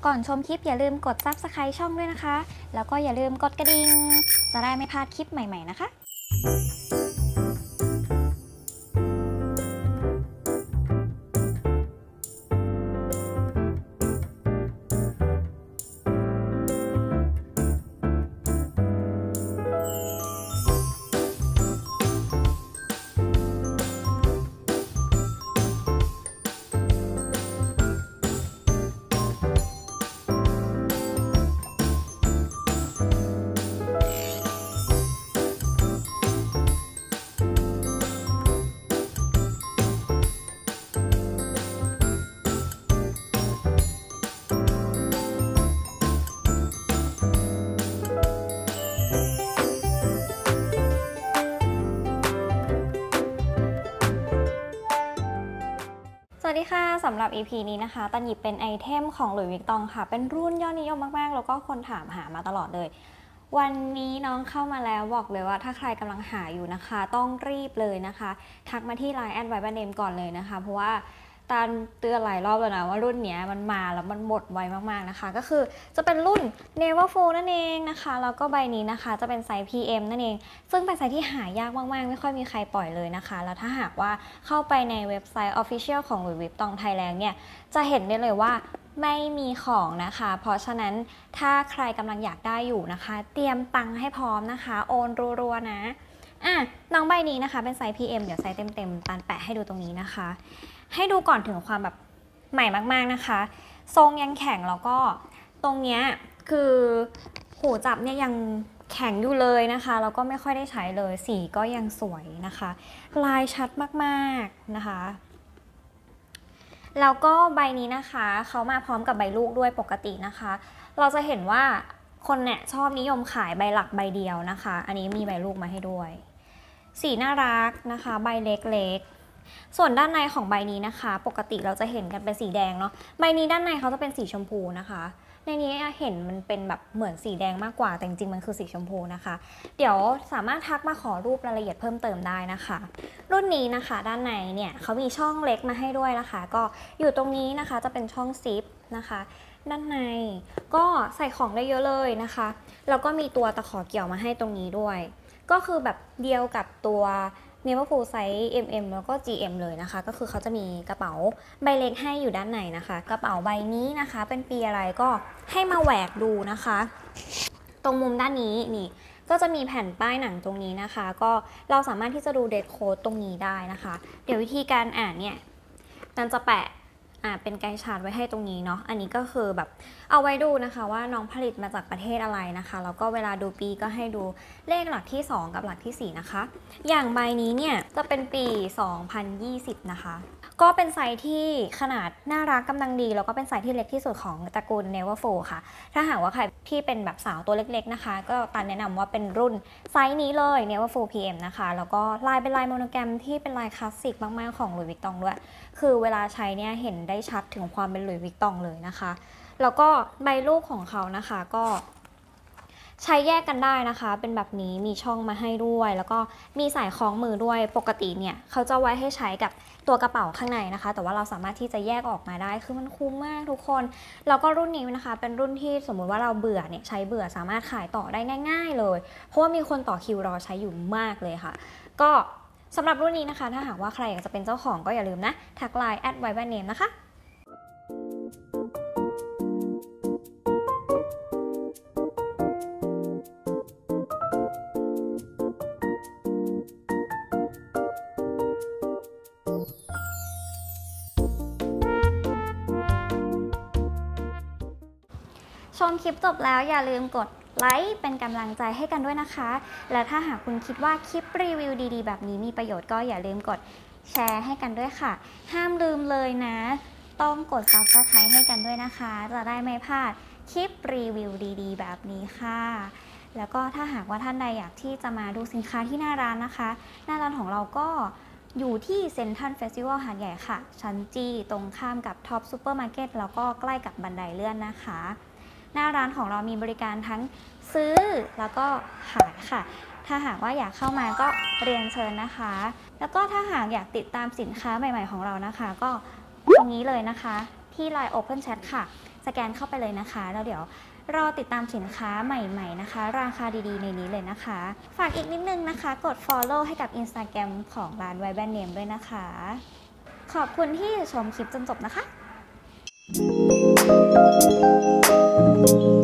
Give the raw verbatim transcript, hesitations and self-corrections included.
ก่อนชมคลิปอย่าลืมกด ซับสไครบ์ ช่องด้วยนะคะแล้วก็อย่าลืมกดกระดิ่งจะได้ไม่พลาดคลิปใหม่ๆนะคะสวัสดีค่ะสำหรับ อี พี นี้นะคะตันหยิบเป็นไอเทมของหลุยส์วิกตองค่ะเป็นรุ่นยอดนิยมมากๆแล้วก็คนถามหามาตลอดเลยวันนี้น้องเข้ามาแล้วบอกเลยว่าถ้าใครกำลังหาอยู่นะคะต้องรีบเลยนะคะทักมาที่ ไลน์ แอดไวบันเนมก่อนเลยนะคะเพราะว่าตันเตือนหลายรอบแล้วนะว่ารุ่นนี้มันมาแล้วมันหมดไวมากๆนะคะก็คือจะเป็นรุ่น Neverfull นั่นเองนะคะแล้วก็ใบนี้นะคะจะเป็นไซส์ พี เอ็ม นั่นเองซึ่งเป็นไซส์ที่หายากมากๆไม่ค่อยมีใครปล่อยเลยนะคะแล้วถ้าหากว่าเข้าไปในเว็บไซต์ Official ของ Louis Vuitton Thailand เนี่ยจะเห็นได้เลยว่าไม่มีของนะคะเพราะฉะนั้นถ้าใครกำลังอยากได้อยู่นะคะเตรียมตังค์ให้พร้อมนะคะโอนรัวๆนะอ่ะน้องใบนี้นะคะเป็นไซส์ พี เอ็ม เดี๋ยวไซส์เต็มๆตันแปะให้ดูตรงนี้นะคะให้ดูก่อนถึงความแบบใหม่มากๆนะคะทรงยังแข็งแล้วก็ตรงเนี้ยคือหูจับเนี่ยยังแข็งอยู่เลยนะคะแล้วก็ไม่ค่อยได้ใช้เลยสีก็ยังสวยนะคะลายชัดมากๆนะคะแล้วก็ใบนี้นะคะเขามาพร้อมกับใบลูกด้วยปกตินะคะเราจะเห็นว่าคนเนี่ยชอบนิยมขายใบหลักใบเดียวนะคะอันนี้มีใบลูกมาให้ด้วยสีน่ารักนะคะใบเล็กๆส่วนด้านในของใบนี้นะคะปกติเราจะเห็นกันเป็นสีแดงเนาะใบนี้ด้านในเขาจะเป็นสีชมพูนะคะในนี้เห็นมันเป็นแบบเหมือนสีแดงมากกว่าแต่จริงๆมันคือสีชมพูนะคะเดี๋ยวสามารถทักมาขอรูปรายละเอียดเพิ่มเติมได้นะคะรุ่นนี้นะคะด้านในเนี่ยเขามีช่องเล็กมาให้ด้วยนะคะก็อยู่ตรงนี้นะคะจะเป็นช่องซิปนะคะด้านในก็ใส่ของได้เยอะเลยนะคะแล้วก็มีตัวตะขอเกี่ยวมาให้ตรงนี้ด้วยก็คือแบบเดียวกับตัวNeverfull ไซส์ เอ็ม เอ็ม แล้วก็ จี เอ็ม เลยนะคะก็คือเขาจะมีกระเป๋าใบเล็กให้อยู่ด้านในนะคะกระเป๋าใบนี้นะคะเป็นปีอะไรก็ให้มาแหวกดูนะคะตรงมุมด้านนี้นี่ก็จะมีแผ่นป้ายหนังตรงนี้นะคะก็เราสามารถที่จะดูเดทโค้ดตรงนี้ได้นะคะเดี๋ยววิธีการอ่านเนี่ยนันจะแปะอ่าเป็นไกด์ชาร์ตไว้ให้ตรงนี้เนาะอันนี้ก็คือแบบเอาไว้ดูนะคะว่าน้องผลิตมาจากประเทศอะไรนะคะแล้วก็เวลาดูปีก็ให้ดูเลขหลักที่สองกับหลักที่สี่นะคะอย่างใบนี้เนี่ยจะเป็นปีสองพันยี่สิบนะคะก็เป็นไซส์ที่ขนาดน่ารักกำลังดีแล้วก็เป็นไซส์ที่เล็กที่สุดของตระกูล Neverfull ค่ะถ้าหากว่าใครที่เป็นแบบสาวตัวเล็กๆนะคะก็ตันแนะนำว่าเป็นรุ่นไซส์นี้เลย Neverfull พี เอ็ม นะคะแล้วก็ลายเป็นลายโมโนแกรมที่เป็นลายคลาสสิกมากๆของ Louis Vuitton ด้วยคือเวลาใช้เนี่ยเห็นได้ชัดถึงความเป็น Louis Vuitton เลยนะคะแล้วก็ใบลูกของเขานะคะก็ใช้แยกกันได้นะคะเป็นแบบนี้มีช่องมาให้ด้วยแล้วก็มีสายคล้องมือด้วยปกติเนี่ยเขาจะไว้ให้ใช้กับตัวกระเป๋าข้างในนะคะแต่ว่าเราสามารถที่จะแยกออกมาได้คือมันคุ้มมากทุกคนแล้วก็รุ่นนี้นะคะเป็นรุ่นที่สมมุติว่าเราเบื่อเนี่ยใช้เบื่อสามารถขายต่อได้ง่ายๆเลยเพราะว่ามีคนต่อคิวรอใช้อยู่มากเลยค่ะก็สำหรับรุ่นนี้นะคะถ้าหากว่าใครอยากจะเป็นเจ้าของก็อย่าลืมนะทักไลน์ แอด ไวบันเนมนะคะชมคลิปจบแล้วอย่าลืมกดไลค์เป็นกำลังใจให้กันด้วยนะคะและถ้าหากคุณคิดว่าคลิปรีวิวดีๆแบบนี้มีประโยชน์ก็อย่าลืมกดแชร์ให้กันด้วยค่ะห้ามลืมเลยนะต้องกด ซับสไครบ์ ให้กันด้วยนะคะจะได้ไม่พลาดคลิปรีวิวดีๆแบบนี้ค่ะแล้วก็ถ้าหากว่าท่านใดอยากที่จะมาดูสินค้าที่หน้าร้านนะคะหน้าร้านของเราก็อยู่ที่เซ็นทรัลเฟสติวัลหาดใหญ่ค่ะชั้นจีตรงข้ามกับท็อปซูเปอร์มาร์เก็ตแล้วก็ใกล้กับบันไดเลื่อนนะคะหน้าร้านของเรามีบริการทั้งซื้อแล้วก็ขายค่ะถ้าหากว่าอยากเข้ามาก็เรียนเชิญนะคะแล้วก็ถ้าหากอยากติดตามสินค้าใหม่ๆของเรานะคะก็ตรงนี้เลยนะคะที่ ไลน์ Open Chat ค่ะสแกนเข้าไปเลยนะคะแล้วเดี๋ยวรอติดตามสินค้าใหม่ๆนะคะราคาดีๆในนี้เลยนะคะฝากอีกนิดนึงนะคะกด follow ให้กับ Instagram ของร้าน White Brand Name ด้วยนะคะขอบคุณที่ชมคลิปจนจบนะคะ